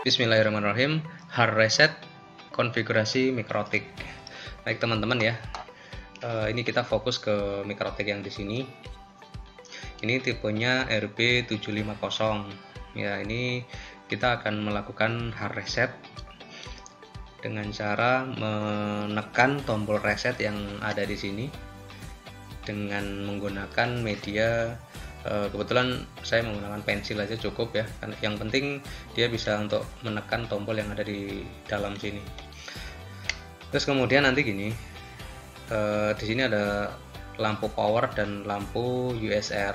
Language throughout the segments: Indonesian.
Bismillahirrahmanirrahim. Hard reset konfigurasi mikrotik. Baik teman-teman ya, ini kita fokus ke mikrotik yang di sini. Ini tipenya RB750. Ya, ini kita akan melakukan hard reset dengan cara menekan tombol reset yang ada di sini dengan menggunakan media. Kebetulan saya menggunakan pensil aja cukup ya, yang penting dia bisa untuk menekan tombol yang ada di dalam sini. Terus kemudian nanti gini, di sini ada lampu power dan lampu USR.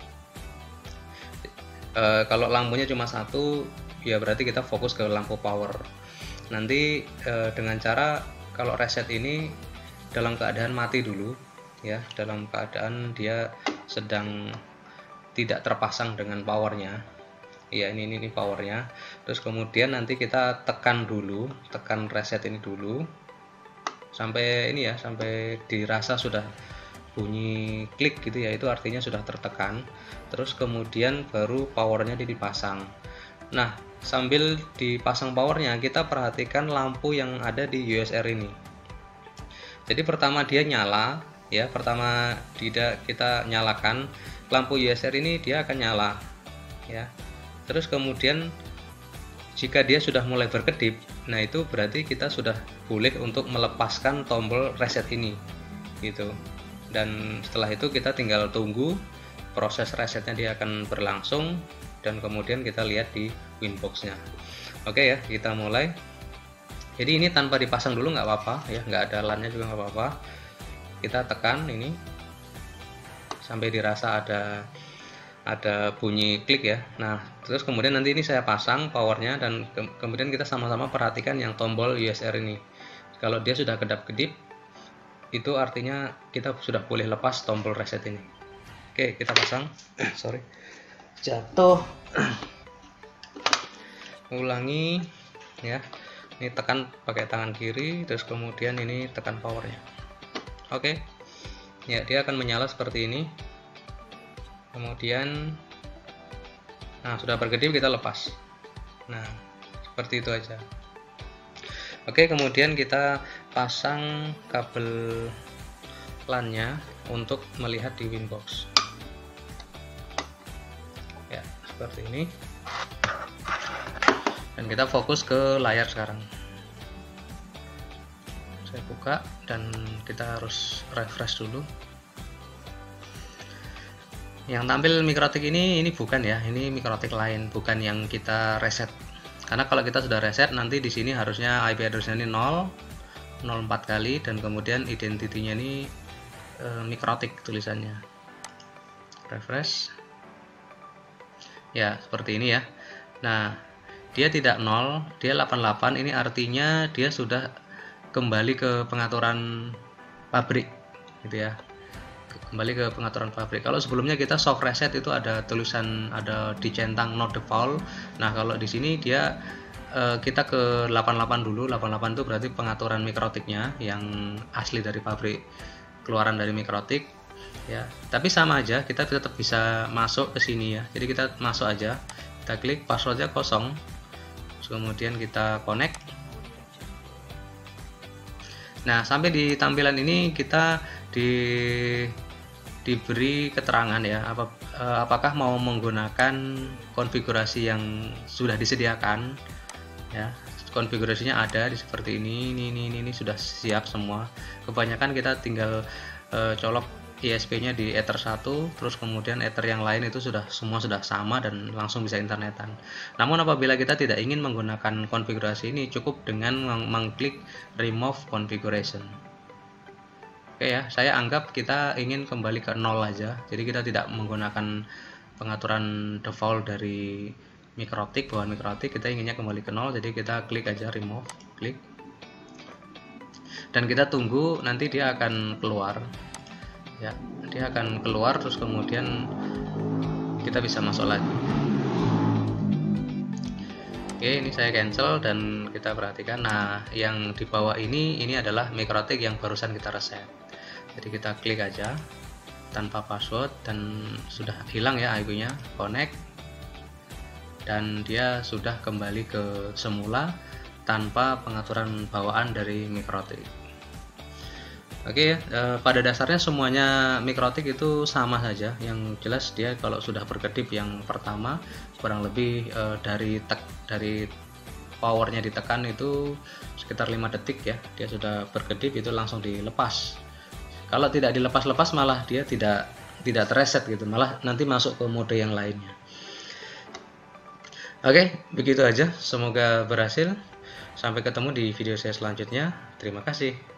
Kalau lampunya cuma satu ya berarti kita fokus ke lampu power. Nanti dengan cara kalau reset ini dalam keadaan mati dulu ya, dalam keadaan dia sedang tidak terpasang dengan powernya ya, ini powernya. Terus kemudian nanti kita tekan dulu, tekan reset ini dulu sampai ini ya, sampai dirasa sudah bunyi klik gitu ya, itu artinya sudah tertekan. Terus kemudian baru powernya dipasang. Nah, sambil dipasang powernya kita perhatikan lampu yang ada di USR ini. Jadi pertama dia nyala ya, pertama tidak kita nyalakan lampu USR ini, dia akan nyala ya. Terus kemudian jika dia sudah mulai berkedip, nah itu berarti kita sudah boleh untuk melepaskan tombol reset ini gitu. Dan setelah itu kita tinggal tunggu proses resetnya, dia akan berlangsung dan kemudian kita lihat di Winbox-nya. Oke ya, kita mulai. Jadi ini tanpa dipasang dulu nggak apa-apa ya, nggak ada LAN-nya juga nggak apa-apa. Kita tekan ini sampai dirasa ada bunyi klik ya. Nah, terus kemudian nanti ini saya pasang powernya dan kemudian kita sama-sama perhatikan yang tombol USR ini. Kalau dia sudah kedap-kedip, itu artinya kita sudah boleh lepas tombol reset ini. Oke, kita pasang. Sorry, jatuh. Ulangi ya. Ini tekan pakai tangan kiri, terus kemudian ini tekan powernya. Oke. Ya, dia akan menyala seperti ini. Kemudian nah, sudah berkedip, kita lepas. Nah, seperti itu aja. Oke, kemudian kita pasang kabel LAN-nya untuk melihat di Winbox. Ya, seperti ini. Dan kita fokus ke layar sekarang. Saya buka dan kita harus refresh dulu. Yang tampil mikrotik ini bukan ya, ini mikrotik lain, bukan yang kita reset. Karena kalau kita sudah reset, nanti di sini harusnya IP address-nya ini 0, 04 kali, dan kemudian identitinya ini mikrotik tulisannya. Refresh. Ya, seperti ini ya. Nah, dia tidak 0, dia 88, ini artinya dia sudah kembali ke pengaturan pabrik gitu ya, kembali ke pengaturan pabrik. Kalau sebelumnya kita soft reset itu ada tulisan, ada dicentang not default. Nah, kalau di sini dia kita ke 88 dulu. 88 itu berarti pengaturan mikrotiknya yang asli dari pabrik, keluaran dari mikrotik ya. Tapi sama aja, kita tetap bisa masuk ke sini ya. Jadi kita masuk aja, kita klik, passwordnya kosong, terus kemudian kita connect. Nah, sampai di tampilan ini kita diberi keterangan ya, apakah mau menggunakan konfigurasi yang sudah disediakan ya. Konfigurasinya ada di seperti ini sudah siap semua. Kebanyakan kita tinggal colok ISP-nya di Ether 1, terus kemudian Ether yang lain itu semua sudah sama dan langsung bisa internetan. Namun apabila kita tidak ingin menggunakan konfigurasi ini, cukup dengan mengklik remove configuration. Oke ya, saya anggap kita ingin kembali ke 0 aja. Jadi kita tidak menggunakan pengaturan default dari mikrotik, bawaan mikrotik, kita inginnya kembali ke 0, jadi kita klik aja remove, klik. Dan kita tunggu, nanti dia akan keluar. Ya, dia akan keluar, terus kemudian kita bisa masuk lagi. Oke, ini saya cancel dan kita perhatikan. Nah, yang di bawah ini adalah mikrotik yang barusan kita reset. Jadi kita klik aja tanpa password dan sudah hilang ya IP-nya. Connect. dan dia sudah kembali ke semula tanpa pengaturan bawaan dari mikrotik. Oke ya, pada dasarnya semuanya mikrotik itu sama saja. Yang jelas dia kalau sudah berkedip yang pertama kurang lebih dari powernya ditekan itu sekitar 5 detik ya, dia sudah berkedip, itu langsung dilepas. Kalau tidak dilepas-lepas malah dia tidak terreset gitu, malah nanti masuk ke mode yang lainnya. Oke, begitu aja, semoga berhasil. Sampai ketemu di video saya selanjutnya. Terima kasih.